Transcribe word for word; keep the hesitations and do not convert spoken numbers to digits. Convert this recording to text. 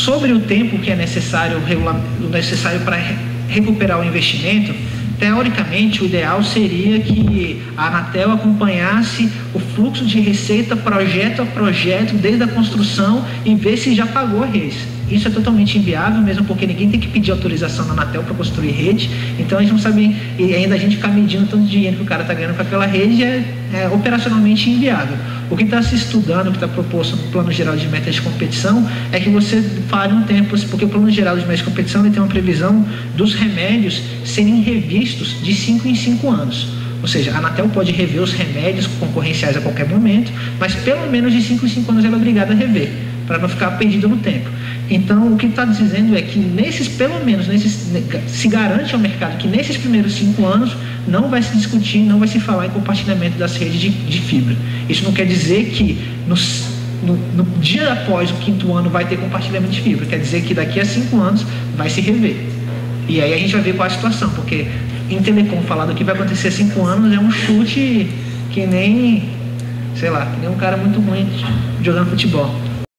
sobre o tempo que é necessário, o necessário para recuperar o investimento, teoricamente o ideal seria que a Anatel acompanhasse o fluxo de receita projeto a projeto, desde a construção, e ver se já pagou a rede. Isso é totalmente inviável, mesmo porque ninguém tem que pedir autorização na Anatel para construir rede. Então a gente não sabe, e ainda a gente ficar medindo tanto dinheiro que o cara está ganhando com aquela rede é, é operacionalmente inviável. O que está se estudando, o que está proposto no Plano Geral de Metas de Competição, é que você fale um tempo, porque o Plano Geral de Metas de Competição ele tem uma previsão dos remédios serem revistos de cinco em cinco anos. Ou seja, a Anatel pode rever os remédios concorrenciais a qualquer momento, mas pelo menos de cinco em cinco anos ela é obrigada a rever, para não ficar perdido no tempo. Então, o que está dizendo é que nesses, pelo menos, nesses, se garante ao mercado que nesses primeiros cinco anos não vai se discutir, não vai se falar em compartilhamento das redes de, de fibra. Isso não quer dizer que no, no, no dia após o quinto ano vai ter compartilhamento de fibra, quer dizer que daqui a cinco anos vai se rever. E aí a gente vai ver qual é a situação, porque em telecom falar do que vai acontecer há cinco anos é um chute que nem, sei lá, que nem um cara muito ruim jogando futebol.